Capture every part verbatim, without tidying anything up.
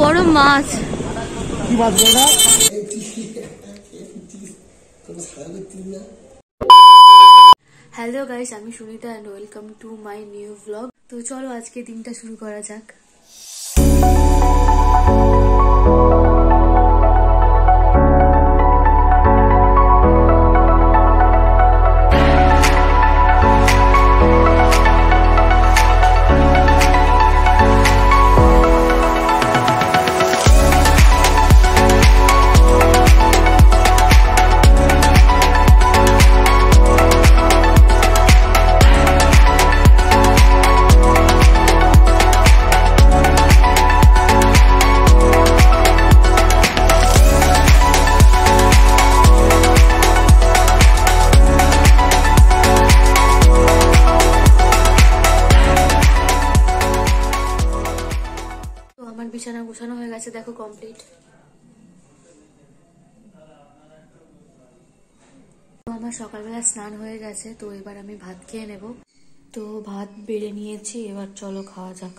বড় মাছ। কি মাছ বড়? হ্যালো গাইস, আমি Sunita and welcome to my new blog. তো চলো আজকে দিনটা শুরু করা যাক। বিছানা গোছানো হয়ে গেছে, দেখো কমপ্লিট। আমার সকালবেলা স্নান হয়ে গেছে, তো এবার আমি ভাত খেয়ে নেব। তো ভাত বেড়ে নিয়েছি, এবার চলো খাওয়া যাক।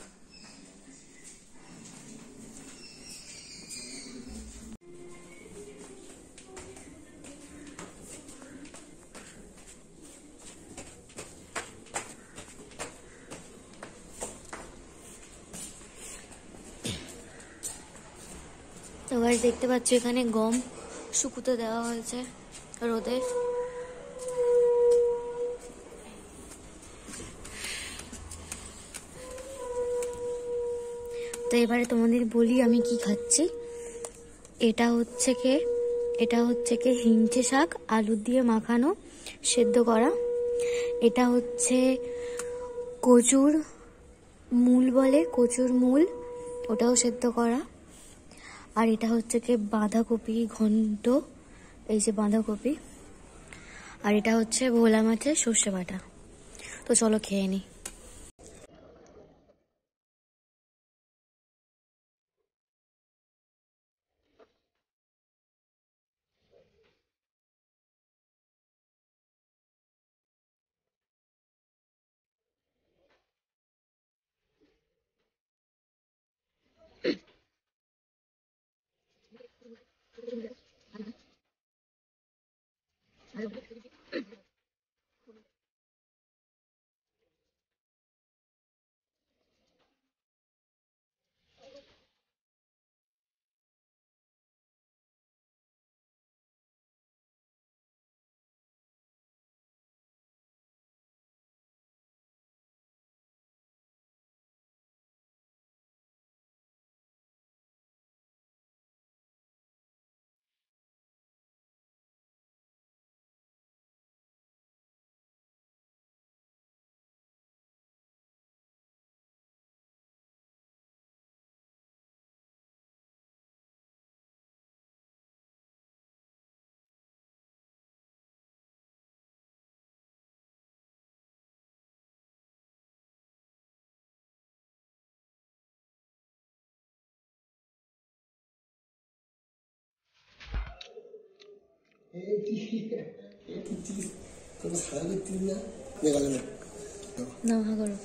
তো গাইস দেখতে পাচ্ছ এখানে গম শুকুতে দেওয়া হয়েছে রোদে। তো এবারে তোমাদের বলি আমি কি খাচ্ছি। এটা হচ্ছে কে এটা হচ্ছে কে হিংচে শাক আলু দিয়ে মাখানো সেদ্ধ করা। এটা হচ্ছে কচুর মূল বলে, কচুর মূল, ওটাও সেদ্ধ করা। আর এটা হচ্ছে কি বাঁধাকপি ঘন্ট, এই যে বাঁধাকপি। আর এটা হচ্ছে ভোলা মাছের সর্ষে বাটা। তো চলো খেয়ে নিই। না হা করো।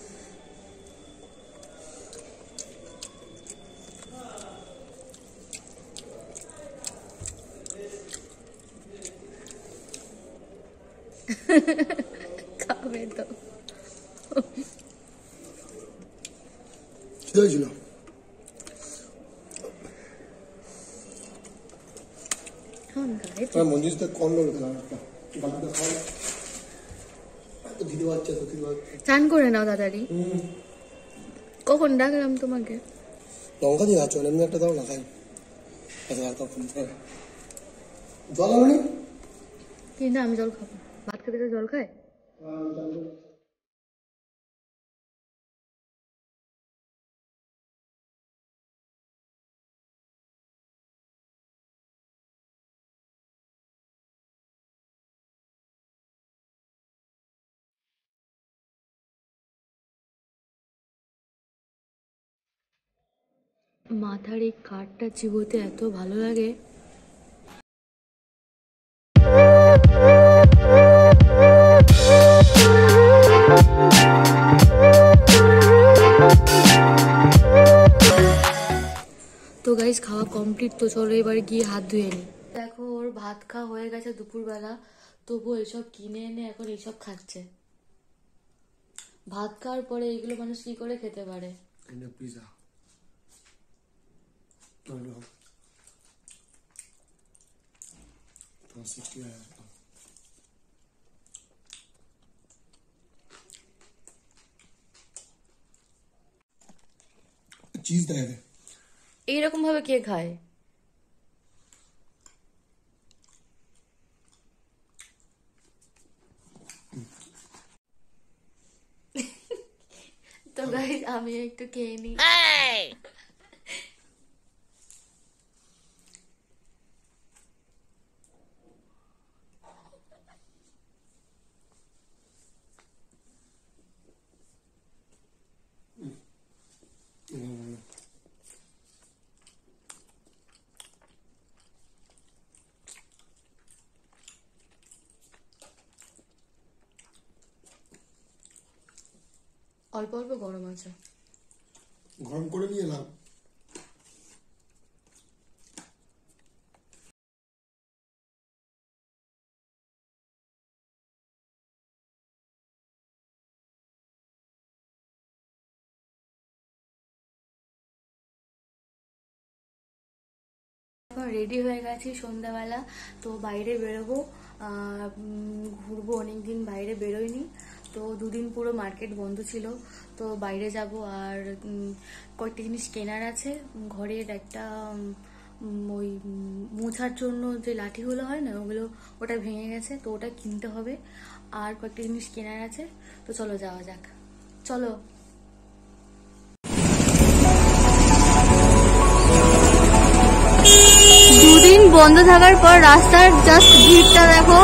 খাবে তো কি হয়েছিল? মন্দিরটা কম লোক চান করে নাও তাড়াতাড়ি। কখন ডাকলাম তোমাকে? লঙ্কা দিয়ে আছো, এমনি একটা দাও না খাই। জল আনি কি না, আমি জল খাবো। ভাত খেতে জল খায়? মাথার এই কাঠটা চিবোতে এত ভালো লাগে। তো তো গাইস খাওয়া কমপ্লিট, তো চলো এবার গিয়ে হাত ধুয়ে নি। দেখো ওর ভাত খাওয়া হয়ে গেছে দুপুরবেলা, তবু এসব কিনে এনে এখন এইসব খাচ্ছে। ভাত খাওয়ার পরে এগুলো মানুষ কি করে খেতে পারে? পিজা চিজ দেয় এইরকম ভাবে কে খায়? তো গাইস আমি একটু খেয়ে নিই। অল্প অল্প গরম আছে, গরম করে নিয়ে এলাম। রেডি হয়ে গেছি সন্ধ্যাবেলা, তো বাইরে বেরোবো, ঘুরবো। অনেকদিন বাইরে বেরোয়নি, তো দুদিন পুরো মার্কেট বন্ধ ছিল, তো বাইরে যাব। আর কয়েকটা জিনিস কেনার আছে, ঘরের একটা ওই মোছার জন্য যে লাঠিগুলো হয় না, ওগুলো ওটা ভেঙে গেছে, তো ওটা কিনতে হবে। আর কয়েকটা জিনিস কেনার আছে, তো চলো যাওয়া যাক, চলো। দুদিন বন্ধ থাকার পর রাস্তার জাস্ট ভিড়টা দেখো।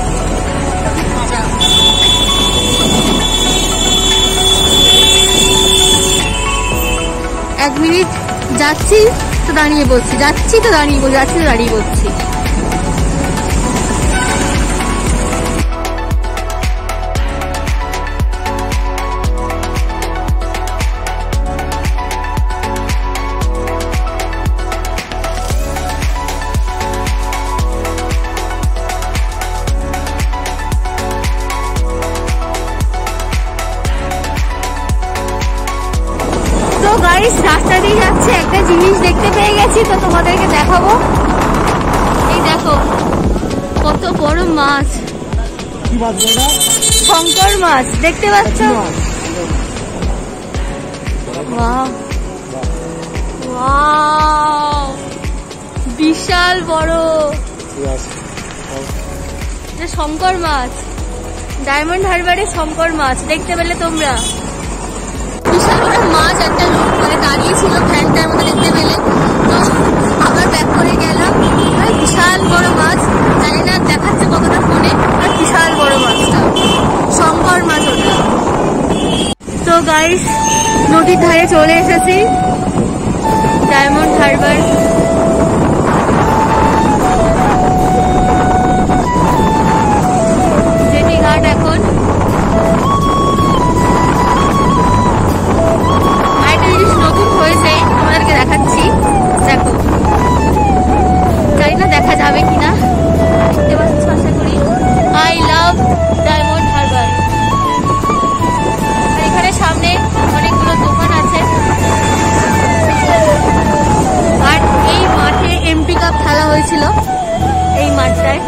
এক মিনিট যাচ্ছি তো দাঁড়িয়ে বলছি, যাচ্ছি তো দাঁড়িয়ে বলছি, যাচ্ছি তো দাঁড়িয়ে বলছি। রাস্তা দিয়ে যাচ্ছে, একটা জিনিস দেখতে পেয়ে গেছি, তো তোমাদেরকে দেখাবো। এই দেখো কত বড় মাছ, শঙ্কর মাছ দেখতে পাচ্ছ? বিশাল বড় শঙ্কর মাছ, ডায়মন্ড হারবারে শঙ্কর মাছ দেখতে পেলে তোমরা। বিশাল বড় মাছ, একটা লোক মানে দাঁড়িয়ে ছিল ভ্যানটার মধ্যে দেখতে পেলে, তো আবার ব্যাক করে গেলাম। বিশাল বড় মাছ, জানি না দেখাচ্ছে কতটা ফোনে, আর বিশাল বড় মাছটা শঙ্কর মাছ ওটা। তো গাইস নদীর ধারে চলে এসেছি, ডায়মন্ড হারবার। জেটি ঘাট এখন। তোমাদেরকে দেখাচ্ছি, দেখো, জানি না দেখা যাবে কিনা, দেখতে পাচ্ছ আশা করি। I love diamond harbour. এখানে সামনে অনেকগুলো দোকান আছে, আর এই মাঠে এমপি কাপ খেলা হয়েছিল, এই মাঠটায়।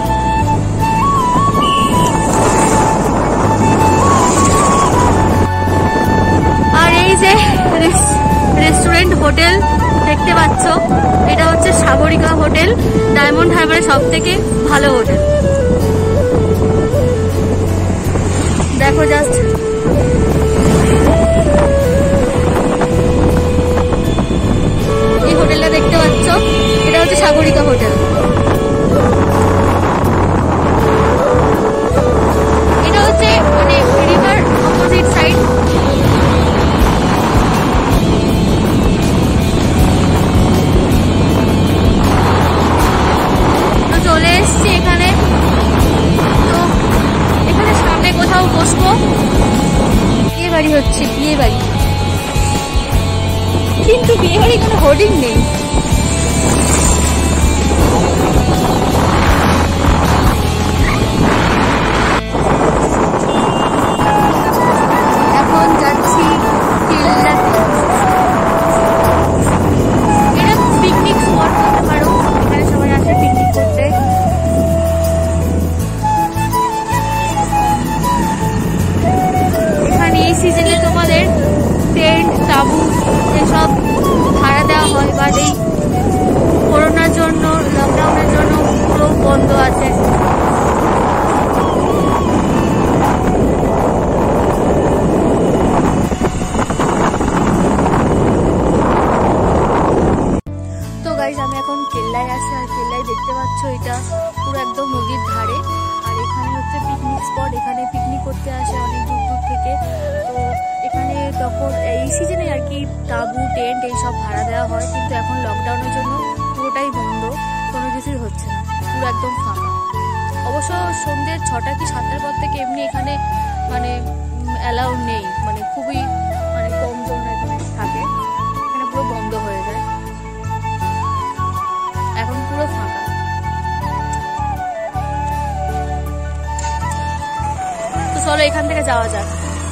আর এই যে রেস্টুরেন্ট হোটেল দেখতে পাচ্ছ, এটা হচ্ছে সাগরিকা হোটেল, ডায়মন্ড হারবারের সব থেকে ভালো হোটেল। দেখো জাস্ট এই হোটেলটা দেখতে পাচ্ছ, এটা হচ্ছে সাগরিকা হোটেল। এটা হচ্ছে মানে রিভার অপোজিট সাইড। চলে এসছি এখানে, তো এখানে সামনে কোথাও বসবো। বিয়ে বাড়ি হচ্ছে, বিয়ে বাড়ি, কিন্তু বিয়ে বাড়ি কোনো হোর্ডিং নেই। গাইস আমি এখন কেল্লায় আছি, আর কেল্লায় দেখতে পাচ্ছ এটা পুরো একদম নদীর ধারে, আর এখানে হচ্ছে পিকনিক স্পট। এখানে পিকনিক করতে আসে অনেক দূর দূর থেকে। তো এখানে তখন এই সিজনে আর কি তাঁবু টেন্ট এইসব ভাড়া দেওয়া হয়, কিন্তু এখন লকডাউনের জন্য পুরোটাই বন্ধ, কোনো কিছুই হচ্ছে না, পুরো একদম ফাঁকা। অবশ্য সন্ধ্যে ছটা কি সাতটার পর থেকে এমনি এখানে মানে অ্যালাউড নেই, মানে খুবই মানে কম জন এখানে থাকে, এখানে পুরো বন্ধ হয়ে যায়, এখন পুরো ফাঁকা। তো চলো এখান থেকে যাওয়া যাক।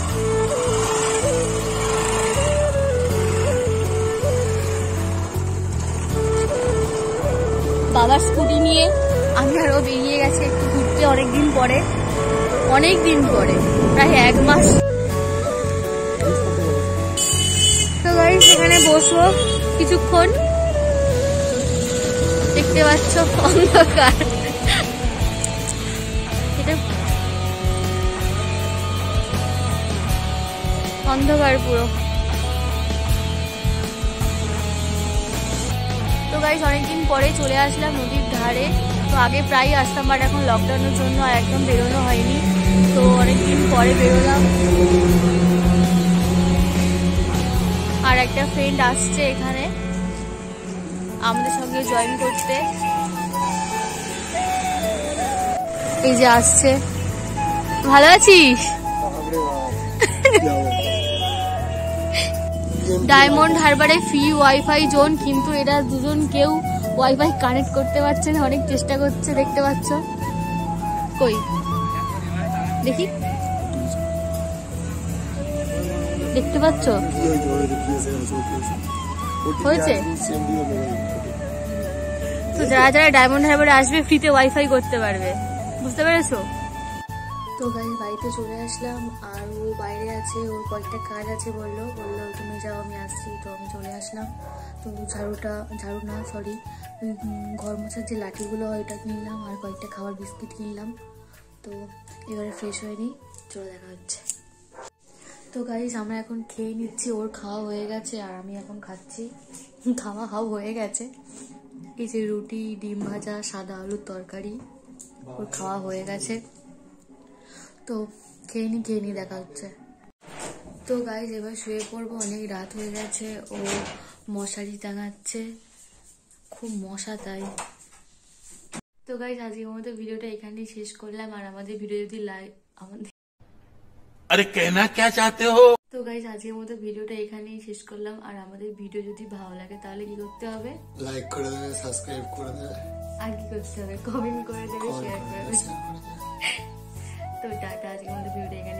বাবার স্কুটি নিয়ে আমি আরো বেরিয়ে গেছে একটু ঘুরতে, অনেকদিন পরে, অনেক দিন পরে, প্রায় এক মাস। তো গাইস এখানে বসবো কিছুক্ষণ, দেখতে পাচ্ছ অন্ধকার, এটা অন্ধকার পুরো। তো গাইস অনেকদিন পরে চলে আসলাম নদীর ধারে। তো আগে প্রায় আসতাম, বাট এখন লকডাউনের জন্য আর একদম বেরোনো হয়নি, তো অনেকদিন পরে বেরোলাম। আর একটা ফ্রেন্ড আসছে এখানে আমাদের সঙ্গে জয়েন করতে, এই যে আসছে। ভালো আছিস? ডায়মন্ড হারবারে ফ্রি ওয়াইফাই জোন, কিন্তু এরা দুজন কেউ ওয়াইফাই কানেক্ট করতে পারছে না, অনেক চেষ্টা করছে, দেখতে পাচ্ছ। কই দেখি, দেখতে পাচ্ছ হয়েছে। তো যারা যারা ডায়মন্ড হারবারে আসবে ফ্রিতে ওয়াইফাই করতে পারবে, বুঝতে পেরেছো? তো গাইস বাড়িতে চলে আসলাম, আর ও বাইরে আছে, ওর কয়েকটা কাজ আছে, বললো বললো তুমি যাও আমি আসছি। তো আমি চলে আসলাম। তো ঝাড়ুটা, ঝাড়ু না সরি ঘর মোছার যে লাঠিগুলো হয় ওটা কিনলাম, আর কয়েকটা খাবার বিস্কিট কিনলাম। তো এবারে ফ্রেশ হয়ে নিই, চলে দেখা হচ্ছে। তো গাইস আমরা এখন খেয়ে নিচ্ছি, ওর খাওয়া হয়ে গেছে আর আমি এখন খাচ্ছি, খাওয়া খাওয়া হয়ে গেছে। এই যে রুটি, ডিম ভাজা, সাদা আলুর তরকারি, ওর খাওয়া হয়ে গেছে। তো খেয়ে নি খেয়ে নি দেখা হচ্ছে। তো গাইস এবার শুয়ে পড়বো, অনেক রাত হয়ে গেছে। ও মশারি টাঙাচ্ছে, খুব মশা তাই। তো গাইস আজকের মতো ভিডিওটা এখানেই শেষ করলাম, আর আমাদের ভিডিও যদি লাইক আমাদের আরে কেনা কে চাতে হো। তো গাইস আজকের মতো ভিডিওটা এখানেই শেষ করলাম, আর আমাদের ভিডিও যদি ভালো লাগে তাহলে কি করতে হবে? লাইক করে দেবে, সাবস্ক্রাইব করে দেবে, আর কি করতে হবে? কমেন্ট করে দেবে, শেয়ার করে দেবে। তো টাটা, আজকের মতো ভিডিওটা এখানে